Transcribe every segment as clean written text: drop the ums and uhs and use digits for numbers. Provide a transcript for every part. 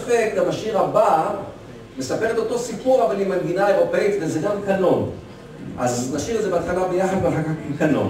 ספק, גם השיר הבא מספר את אותו סיפור, אבל עם מנגינה אירופאית, וזה גם קנון. אז נשאיר את זה בהתחלה ביחד ואחר כך עם קנון.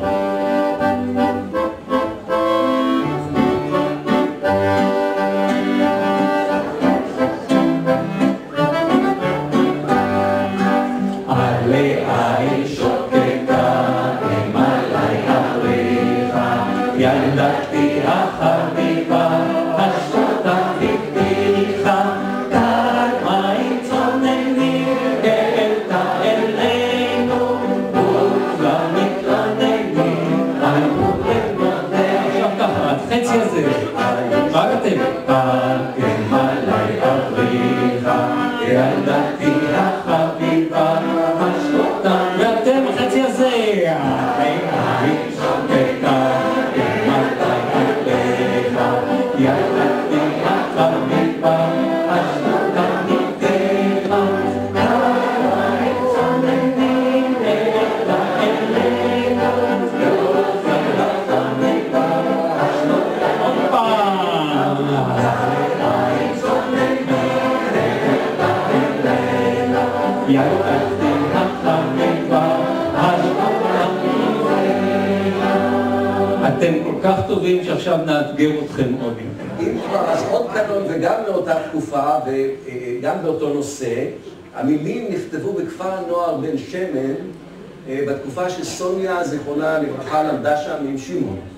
ילדתי החביבה, השתתה בבריחה, כאן מים צוננים, העלתה אלינו, וכבר מתלוננים, אמרו לבנותיה. עכשיו ככה, החצי הזה, רק אתם. כאן עלי אבריחה, ילדתי החביבה, השתתה, ואתם, החצי הזה. אתם כל כך טובים שעכשיו נאתגר אתכם עוד יותר. אם כבר, אז עוד קנון וגם מאותה תקופה וגם באותו נושא, המילים נכתבו בכפר הנוער בן שמן בתקופה שסוניה זיכרונה לברכה למדה שם עם שמעון.